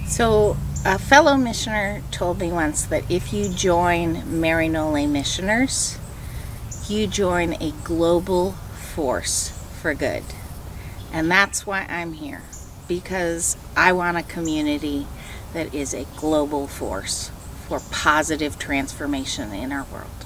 So, a fellow missioner told me once that if you join Maryknoll Missioners, you join a global force for good. And that's why I'm here, because I want a community that is a global force for positive transformation in our world.